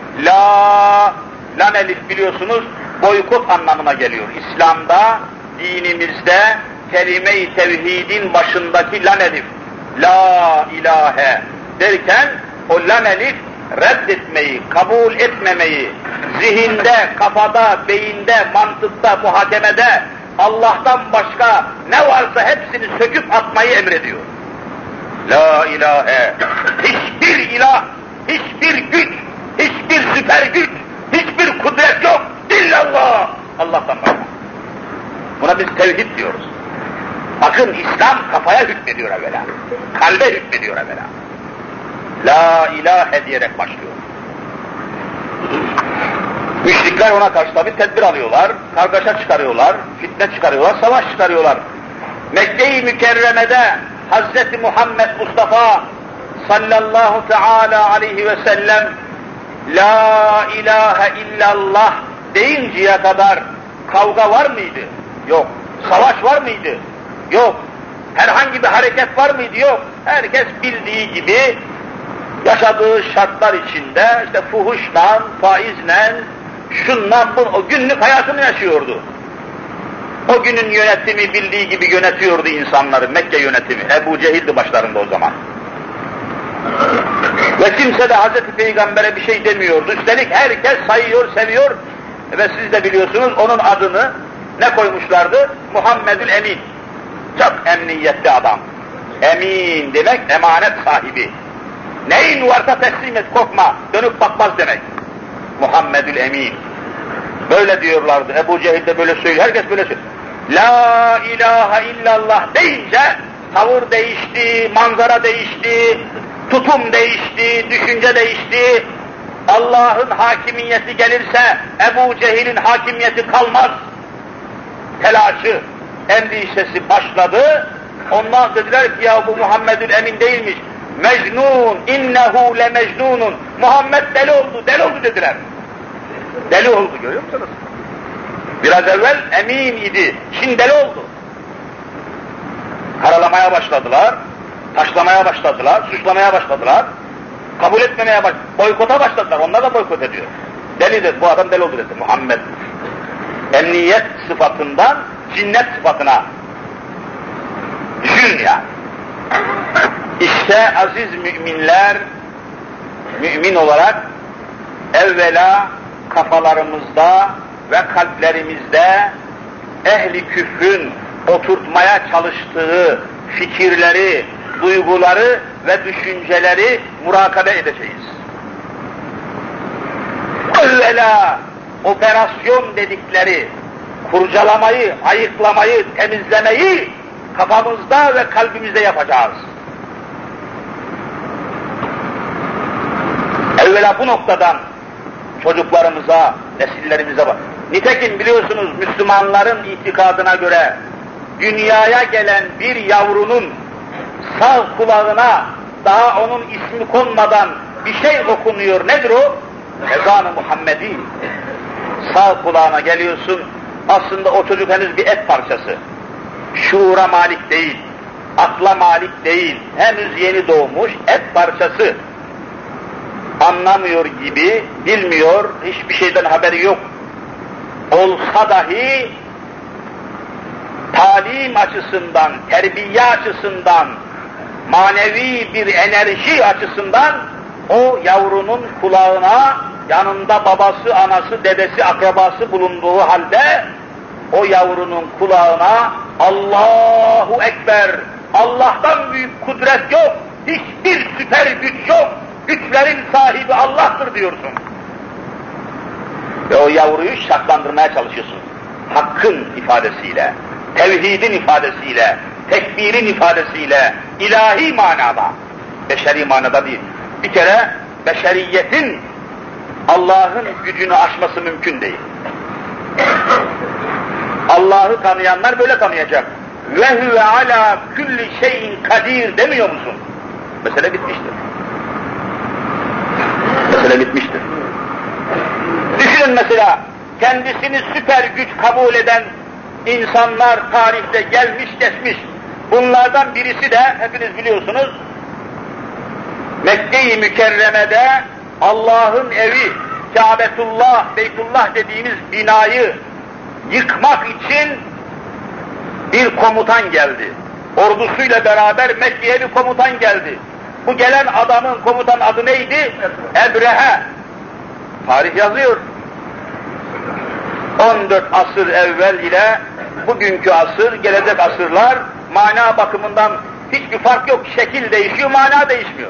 Lam elif biliyorsunuz boykot anlamına geliyor. İslam'da, dinimizde kelime-i tevhidin başındaki lam elif. La ilahe derken o lam elif reddetmeyi, kabul etmemeyi, zihinde, kafada, beyinde, mantıkta, muhakemede Allah'tan başka ne varsa hepsini söküp atmayı emrediyor. La ilahe, hiçbir ilah, hiçbir güç, hiçbir süper güç, hiçbir kudret yok. İllallah, Allah'tan başka. Buna biz tevhid diyoruz. Bakın İslam kafaya hükmediyor evvela, kalbe hükmediyor evvela. La ilahe diyerek başlıyor. Müşrikler ona karşı tabi tedbir alıyorlar, kargaşa çıkarıyorlar, fitne çıkarıyorlar, savaş çıkarıyorlar. Mekke-i Mükerreme'de Hz. Muhammed Mustafa sallallahu teala aleyhi ve sellem La ilahe illallah deyinceye kadar kavga var mıydı? Yok. Savaş var mıydı? Yok. Herhangi bir hareket var mıydı? Yok. Herkes bildiği gibi yaşadığı şartlar içinde işte fuhuşla, faizle, şunla o günlük hayatını yaşıyordu. O günün yönetimi bildiği gibi yönetiyordu insanları, Mekke yönetimi. Ebu Cehil'di başlarında o zaman. Ve kimse de Hazreti Peygamber'e bir şey demiyordu. Üstelik herkes sayıyor, seviyor ve siz de biliyorsunuz onun adını ne koymuşlardı? Muhammedül Emin. Çok emniyetli adam. Emin demek emanet sahibi. Neyin varsa teslim et, korkma, dönüp bakmaz demek. Muhammedül Emin. Böyle diyorlardı. Ebu Cehil de böyle söylüyor. Herkes böyle söylüyor. La ilahe illallah deyince tavır değişti, manzara değişti, tutum değişti, düşünce değişti. Allah'ın hakimiyeti gelirse Ebu Cehil'in hakimiyeti kalmaz. Telaşı, endişesi başladı. Onlar dediler ki ya bu Muhammedül Emin değilmiş. Mecnun, innehu le mecnunun. Muhammed deli oldu dediler. Deli oldu, görüyor musunuz? Biraz evvel emin idi, şimdi deli oldu. Karalamaya başladılar, taşlamaya başladılar, suçlamaya başladılar, kabul etmemeye başladılar, boykota başladılar, onlar da boykot ediyor. Deli dedi, bu adam deli oldu dedi Muhammed. Emniyet sıfatından cinnet sıfatına. Düşün yani. İşte aziz müminler, mümin olarak evvela kafalarımızda ve kalplerimizde ehli küfrün oturtmaya çalıştığı fikirleri, duyguları ve düşünceleri murakabe edeceğiz. Evvela operasyon dedikleri kurcalamayı, ayıklamayı, temizlemeyi kafamızda ve kalbimizde yapacağız. Evvela bu noktadan çocuklarımıza, nesillerimize bak. Nitekim biliyorsunuz Müslümanların itikadına göre dünyaya gelen bir yavrunun sağ kulağına daha onun ismi konmadan bir şey okunuyor. Nedir o? Ezan-ı Muhammedi. Sağ kulağına geliyorsun, aslında o çocuk henüz bir et parçası. Şuura malik değil, akla malik değil, henüz yeni doğmuş et parçası. Anlamıyor gibi, bilmiyor, hiçbir şeyden haberi yok. Olsa dahi talim açısından, terbiye açısından, manevi bir enerji açısından o yavrunun kulağına yanında babası, anası, dedesi, akrabası bulunduğu halde o yavrunun kulağına Allahu Ekber, Allah'tan büyük kudret yok, hiçbir süper güç yok, güçlerin sahibi Allah'tır diyorsun. Ve o yavruyu şartlandırmaya çalışıyorsun. Hakkın ifadesiyle, tevhidin ifadesiyle, tekbirin ifadesiyle, ilahi manada, beşeri manada değil. Bir kere beşeriyetin Allah'ın gücünü aşması mümkün değil. Allah'ı tanıyanlar böyle tanıyacak. Ve huve ala kulli şeyin kadir demiyor musun? Mesele bitmiştir. Mesele bitmiştir. Düşünün mesela, kendisini süper güç kabul eden insanlar tarihte gelmiş geçmiş. Bunlardan birisi de hepiniz biliyorsunuz, Mekke-i Mükerreme'de Allah'ın evi, Kâbetullah, Beytullah dediğimiz binayı yıkmak için bir komutan geldi. Ordusuyla beraber Mekke'ye bir komutan geldi. Bu gelen adamın komutan adı neydi? Ebrehe. Tarih yazıyor. 14 asır evvel ile bugünkü asır, gelecek asırlar mana bakımından hiçbir fark yok. Şekil değişiyor, mana değişmiyor.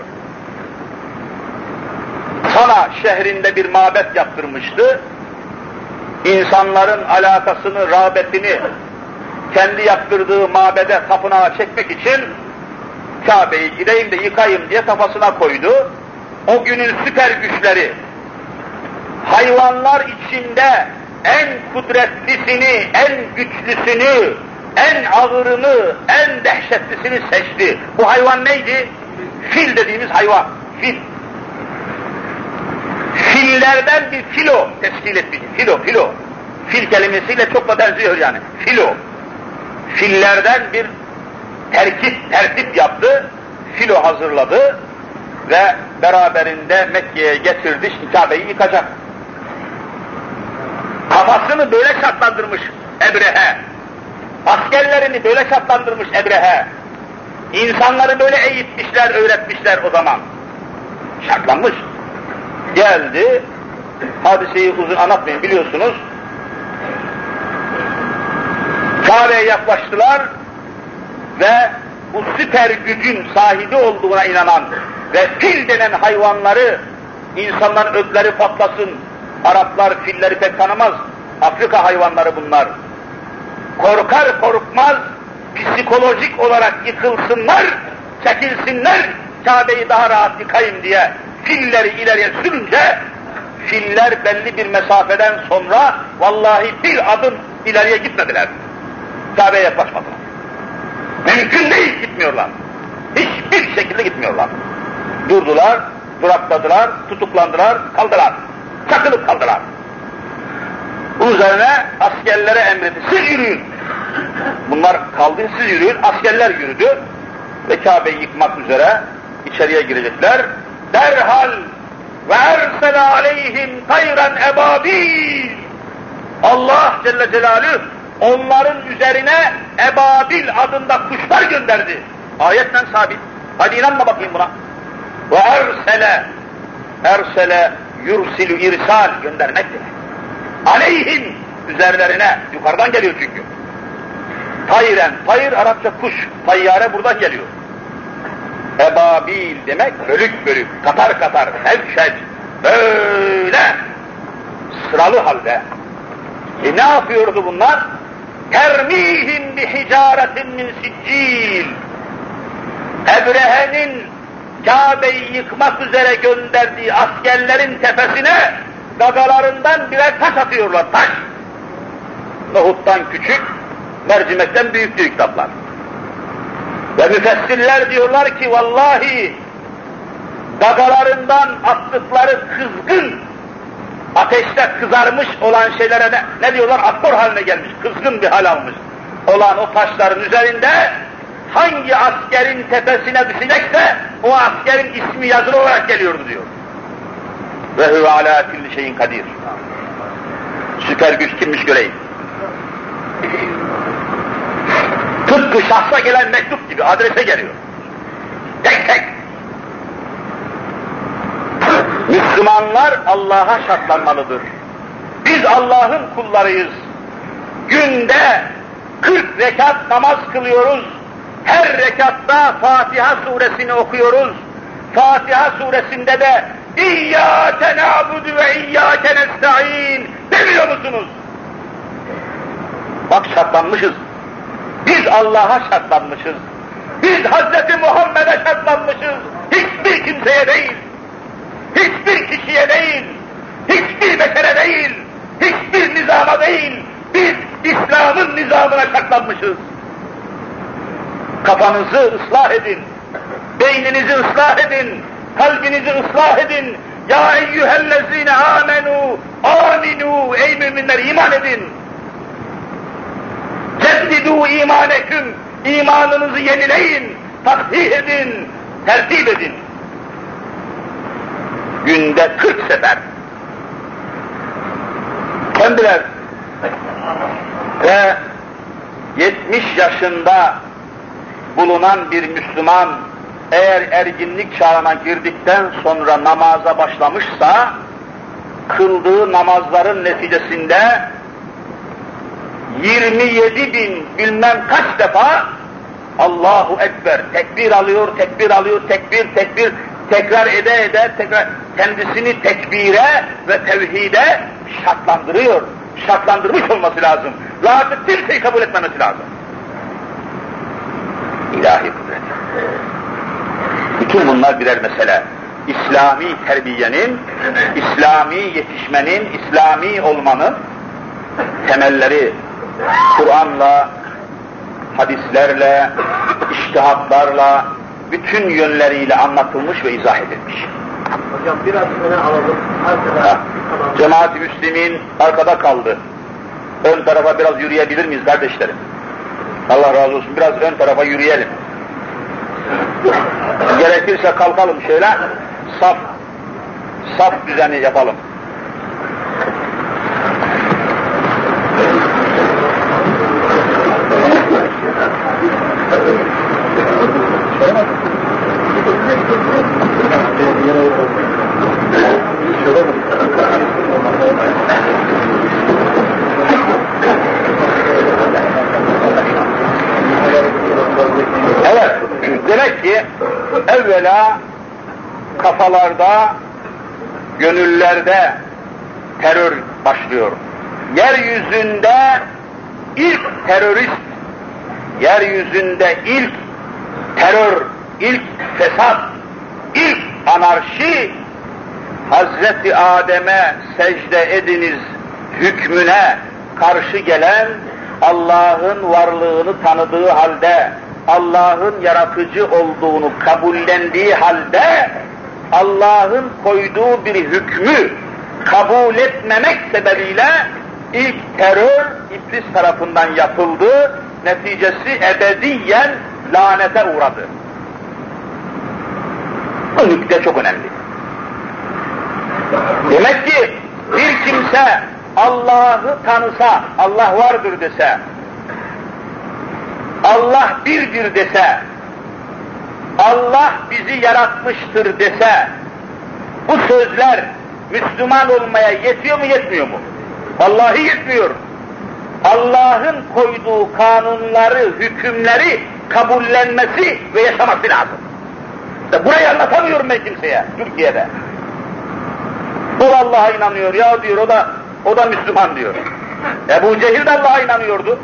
Sana şehrinde bir mabet yaptırmıştı. İnsanların alakasını, rağbetini kendi yaptırdığı mabede, tapınağa çekmek için Kabe'yi gideyim de yıkayım diye kafasına koydu. O günün süper güçleri, hayvanlar içinde en kudretlisini, en güçlüsünü, en ağırını, en dehşetlisini seçti. Bu hayvan neydi? Fil dediğimiz hayvan. Fil. Fillerden bir filo teşkil etmiş. Filo. Fil kelimesiyle çok da benziyor yani. Filo. Fillerden bir tertip yaptı. Filo hazırladı ve beraberinde Mekke'ye getirdi. Şimdi Kabe'yi yıkacak. Kafasını böyle şartlandırmış Ebrehe. Askerlerini böyle şartlandırmış Ebrehe. İnsanları böyle eğitmişler, öğretmişler o zaman. Şartlanmış. Geldi, hadiseyi uzun anlatmayın biliyorsunuz. Kabe'ye yaklaştılar ve bu süper gücün sahibi olduğuna inanan ve fil denen hayvanları, insanların ödleri patlasın, Araplar filleri pek tanımaz, Afrika hayvanları bunlar. Korkar korkmaz, psikolojik olarak yıkılsınlar, çekilsinler, Kabe'yi daha rahat yıkayım diye filleri ileriye sürünce, filler belli bir mesafeden sonra vallahi bir adım ileriye gitmediler. Kabe'ye yaklaşmadılar. Mümkün değil, gitmiyorlar. Hiçbir şekilde gitmiyorlar. Durdular, durakladılar, tutuklandılar, kaldılar. Çakılıp kaldılar. Bunun üzerine askerlere emretti, siz yürüyün. Bunlar kaldı, siz yürüyün, askerler yürüdü ve Kabe'yi yıkmak üzere içeriye girecekler. Derhal ve ersele aleyhim tayran ebabil. Allah Celle Celaluhu onların üzerine ebabil adında kuşlar gönderdi. Ayetle sabit. Hadi inanma bakayım buna. Ve ersele yursilü irsal göndermektir. Aleyhim üzerlerine, yukarıdan geliyor çünkü. Tayren, tayr Arapça kuş, tayyare buradan geliyor. Ebabil demek bölük bölük, katar katar, hevşet, böyle sıralı halde. Ne yapıyordu bunlar? Termihim bi hicaretin min siccil. Ebrehe'nin Kabe'yi yıkmak üzere gönderdiği askerlerin tepesine gagalarından birer taş atıyorlar, taş. Nohuttan küçük, mercimekten büyük diyor kitaplar. Ve müfessirler diyorlar ki vallahi gagalarından attıkları kızgın, ateşte kızarmış olan şeylere ne diyorlar? Aktör haline gelmiş, kızgın bir hal almış olan o taşların üzerinde hangi askerin tepesine düşecekse o askerin ismi yazılı olarak geliyordu diyor. Ve huve alâ kulli şeyin kadir. Süper güç kimmiş göreyim. Tıpkı şahsa gelen mektup gibi adrese geliyor. Tek tek. Müslümanlar Allah'a şartlanmalıdır. Biz Allah'ın kullarıyız. Günde 40 rekat namaz kılıyoruz. Her rekatta Fatiha suresini okuyoruz. Fatiha suresinde de İyyâke na'budu ve iyyâke nesta'in demiyor musunuz? Bak şartlanmışız. Biz Allah'a şartlanmışız. Biz Hazreti Muhammed'e şartlanmışız. Hiçbir kimseye değil. hiçbir kişiye değil, hiçbir beşere değil, hiçbir nizama değil, biz İslam'ın nizamına şartlanmışız. Kafanızı ıslah edin, beyninizi ıslah edin, kalbinizi ıslah edin. Ya eyyühellezine amenu, aminu, ey müminler iman edin. Ceddidu imaneküm, imanınızı yenileyin, tahdih edin, tertip edin. Günde 40 sefer. Kendiler ve 70 yaşında bulunan bir Müslüman eğer erginlik çağına girdikten sonra namaza başlamışsa, kıldığı namazların neticesinde 27 bin bilmem kaç defa Allahu Ekber, tekbir alıyor, tekbir alıyor, tekbir, tekrar ede tekrar kendisini tekbire ve tevhide şartlandırıyor. Şartlandırmış olması lazım. Ve artık kimseyi kabul etmemesi lazım. İlahi kudret. Bütün bunlar birer mesele. İslami terbiyenin, İslami yetişmenin, İslami olmanın temelleri Kur'an'la, hadislerle, içtihatlarla, bütün yönleriyle anlatılmış ve izah edilmiş. Hocam biraz öne alalım. Arkada. Cemaat-i Müslümin arkada kaldı. Ön tarafa biraz yürüyebilir miyiz kardeşlerim? Allah razı olsun, biraz ön tarafa yürüyelim. Gerekirse kalkalım şöyle, saf düzeni yapalım. Evet, demek ki evvela kafalarda, gönüllerde terör başlıyor. Yeryüzünde ilk terörist, yeryüzünde ilk terör, ilk fesat, ilk anarşi, Hazreti Adem'e secde ediniz hükmüne karşı gelen, Allah'ın varlığını tanıdığı halde, Allah'ın yaratıcı olduğunu kabullendiği halde, Allah'ın koyduğu bir hükmü kabul etmemek sebebiyle ilk terör İblis tarafından yapıldı, neticesi ebediyen lanete uğradı. Bu nükte çok önemli. Demek ki bir kimse Allah'ı tanısa, Allah vardır dese, Allah birdir dese, Allah bizi yaratmıştır dese, bu sözler Müslüman olmaya yetiyor mu yetmiyor mu? Vallahi yetmiyor. Allah'ın koyduğu kanunları, hükümleri kabullenmesi ve yaşaması lazım. Burayı anlatamıyorum ben kimseye, Türkiye'de. O Allah'a inanıyor, ya diyor, o da Müslüman diyor. Ebu Cehil de Allah'a inanıyordu.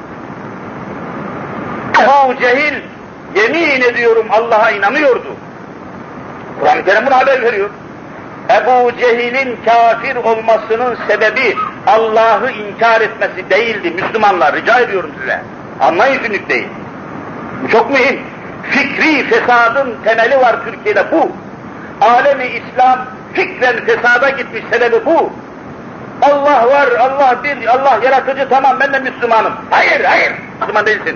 Ebu Cehil, yemin ediyorum Allah'a inanıyordu. Kur'an-ı Kerim buna haber veriyor. Ebu Cehil'in kafir olmasının sebebi Allah'ı inkar etmesi değildi Müslümanlar, rica ediyorum size. Anlayın şu nükteyi. Bu çok mühim. Fikri fesadın temeli var Türkiye'de bu. Alemi İslam fikren fesada gitmiş, sebebi bu. Allah var, Allah bir, Allah yaratıcı, tamam ben de Müslümanım. Hayır, Müslüman değilsin.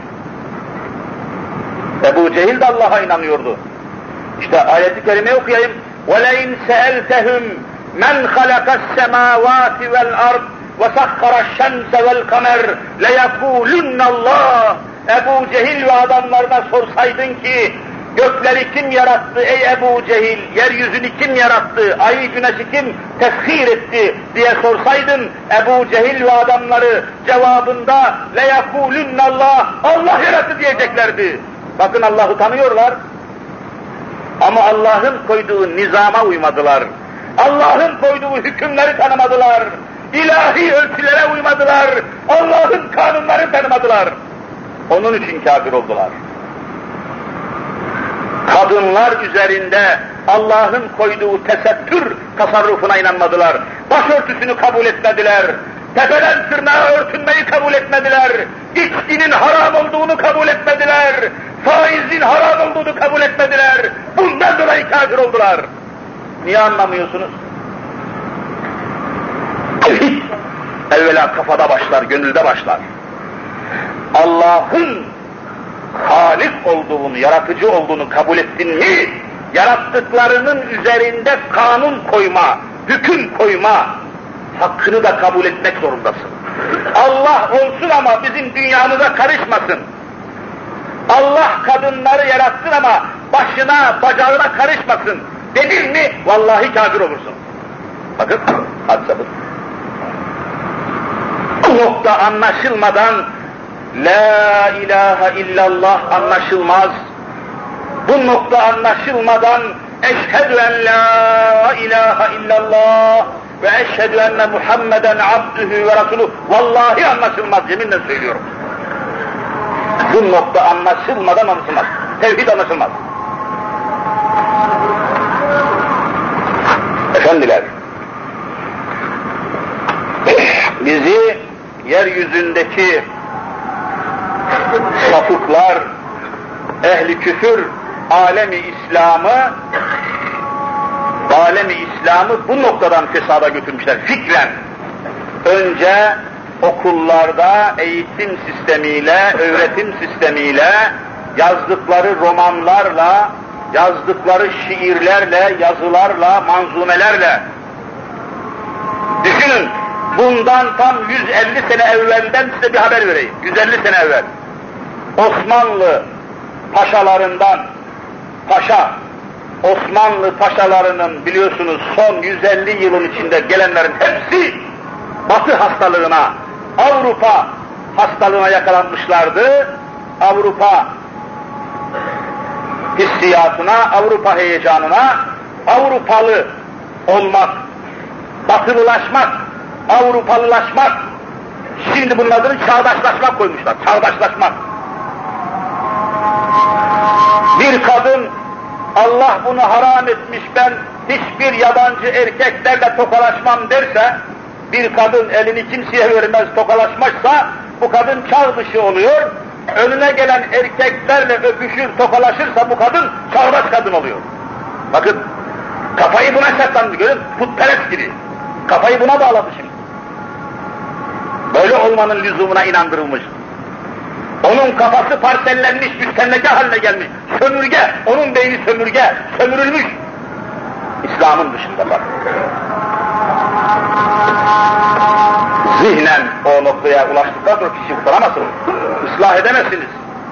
Ebu Cehil de Allah'a inanıyordu. İşte ayet-i kerimeyi okuyayım. وَلَاِنْ سَأَلْتَهُمْ مَنْ خَلَقَ السَّمَاوَاتِ وَالْأَرْضِ وَسَخَّرَ الشَّمْسَ وَالْقَمَرِ لَيَقُولُنَّ اللّٰهِ Ebu Cehil ve adamlarına sorsaydın ki, gökleri kim yarattı ey Ebu Cehil, yeryüzünü kim yarattı, ayı güneşi kim teshir etti diye sorsaydın, Ebu Cehil ve adamları cevabında لَيَقُولُنَّ اللّٰهِ Allah yarattı diyeceklerdi. Bakın Allah'ı tanıyorlar. Ama Allah'ın koyduğu nizama uymadılar. Allah'ın koyduğu hükümleri tanımadılar. İlahi ölçülere uymadılar. Allah'ın kanunlarını tanımadılar. Onun için kafir oldular. Kadınlar üzerinde Allah'ın koyduğu tesettür tasarrufuna inanmadılar. Başörtüsünü kabul etmediler. Tepeden tırnağa örtünmeyi kabul etmediler. İçkinin haram olduğunu kabul etmediler. Faizin haram olduğunu kabul etmediler. Bundan dolayı kafir oldular. Niye anlamıyorsunuz? Tevhid evvela kafada başlar, gönülde başlar. Allah'ın Halik olduğunu, yaratıcı olduğunu kabul ettin mi, yarattıklarının üzerinde kanun koyma, hüküm koyma hakkını da kabul etmek zorundasın. Allah olsun ama bizim dünyamıza karışmasın. Allah kadınları yarattın ama başına, bacağına karışmasın dedin mi, vallahi kafir olursun. Bakın, hadise bu. Bu nokta anlaşılmadan La ilahe illallah anlaşılmaz. Bu nokta anlaşılmadan eşhedü en la ilahe illallah ve eşhedü enne Muhammeden abdühü ve resulü vallahi anlaşılmaz, yeminle söylüyorum. Bu nokta anlaşılmadan anlaşılmaz. Tevhid anlaşılmaz. Efendiler, bizi yeryüzündeki sapıklar, ehli küfür, alemi İslam'ı bu noktadan fesada götürmüşler fikren. Önce okullarda eğitim sistemiyle, öğretim sistemiyle, yazdıkları romanlarla, yazdıkları şiirlerle, yazılarla, manzumelerle. Düşünün, bundan tam 150 sene evvelden size bir haber vereyim. 150 sene evvel. Osmanlı paşalarından, Osmanlı paşalarının biliyorsunuz son 150 yılın içinde gelenlerin hepsi Batı hastalığına, Avrupa hastalığına yakalanmışlardı. Avrupa hissiyatına, Avrupa heyecanına, Avrupalı olmak, Batılılaşmak, Avrupalılaşmak, şimdi bunun adını çağdaşlaşmak koymuşlar, çağdaşlaşmak. Bir kadın, Allah bunu haram etmiş, ben hiçbir yabancı erkeklerle tokalaşmam derse, bir kadın elini kimseye vermez tokalaşmazsa, bu kadın çağ dışı oluyor, önüne gelen erkeklerle öpüşür, tokalaşırsa bu kadın çağdaş kadın oluyor. Bakın, kafayı buna şartlandı, görün, putperest gibi. Kafayı buna bağladı şimdi. Böyle olmanın lüzumuna inandırılmış. Onun kafası parsellenmiş, müstenneke haline gelmiş. Sömürge, onun beyni sömürge, sömürülmüş. İslam'ın dışında bak. Zihnen o noktaya ulaştıktan sonra kişi kurtaramazsınız. Islah edemezsiniz.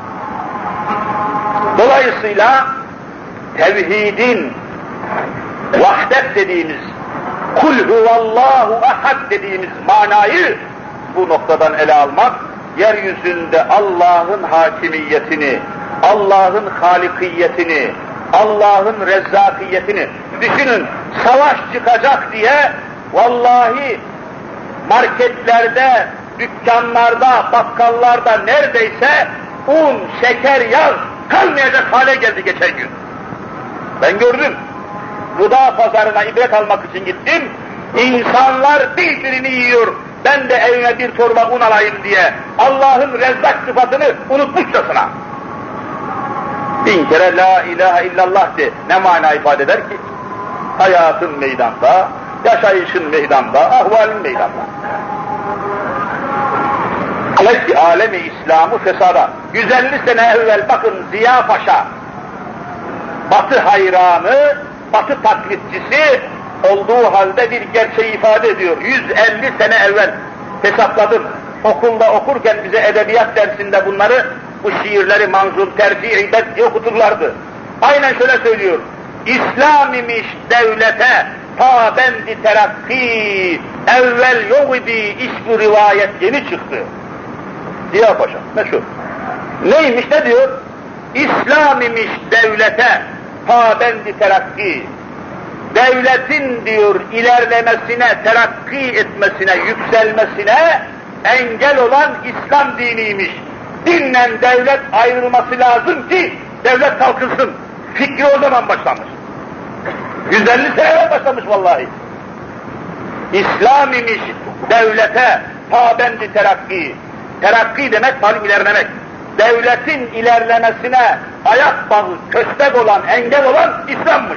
Dolayısıyla tevhidin vahdet dediğimiz, kul huvallahu ahad dediğimiz manayı bu noktadan ele almak, yeryüzünde Allah'ın hakimiyetini, Allah'ın halikiyetini, Allah'ın rezzakiyetini düşünün. Savaş çıkacak diye vallahi marketlerde, dükkanlarda, bakkallarda neredeyse un, şeker, yağ kalmayacak hale geldi geçen gün. Ben gördüm. Gıda pazarına ibret almak için gittim. İnsanlar birbirini yiyor. Ben de evime bir torba un alayım diye Allah'ın rezzak sıfatını unutmuşçasına. 1000 kere la ilahe illallah de ne mana ifade eder ki? Hayatın meydanda, yaşayışın meydanda, ahvalin meydanda. Aleyhi alemi İslam'ı fesada. 150 sene evvel bakın Ziya Paşa, Batı hayranı, Batı taklitçisi olduğu halde bir gerçeği ifade ediyor. 150 sene evvel hesapladım. Okulda okurken bize edebiyat dersinde bunları, bu şiirleri manzum, tercih, ibret diye okuturlardı. Aynen şöyle söylüyor. İslam imiş devlete pabendi terakki, evvel yok idi iş bu rivayet yeni çıktı. Ziya Paşa, meşhur. Neymiş, ne diyor? İslam imiş devlete pabendi terakki. Devletin diyor ilerlemesine, terakki etmesine, yükselmesine engel olan İslam diniymiş. Dinle devlet ayrılması lazım ki devlet kalkınsın. Fikri o zaman başlamış. 150 sene evvel başlamış vallahi. İslam imiş devlete pabendi terakki. Terakki demek malum ilerlemek. Devletin ilerlemesine ayak bağı, köstek olan, engel olan İslam'mış.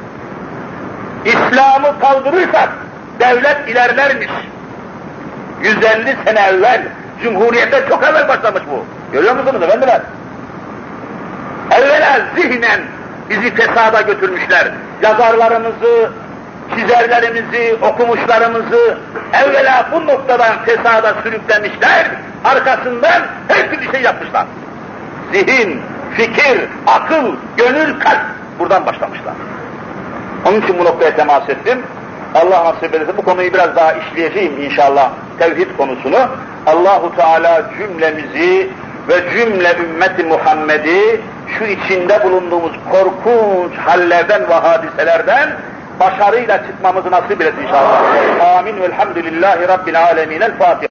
İslam'ı kaldırırsak devlet ilerlermiş. 150 sene evvel, Cumhuriyet'te çok evvel başlamış bu. Görüyor musunuz efendiler? Evvela zihnen bizi fesada götürmüşler. Yazarlarımızı, çizerlerimizi, okumuşlarımızı evvela bu noktadan fesada sürüklemişler, arkasından her türlü şey yapmışlar. Zihin, fikir, akıl, gönül, kalp buradan başlamışlar. Onun için bu noktaya temas ettim. Allah nasip ederse bu konuyu biraz daha işleyeceğim inşallah, tevhid konusunu. Allahu Teala cümlemizi ve cümle ümmeti Muhammed'i şu içinde bulunduğumuz korkunç hallerden ve hadiselerden başarıyla çıkmamızı nasip etsin inşallah. Amin. Velhamdülillahi Rabbil alemin. El Fatiha.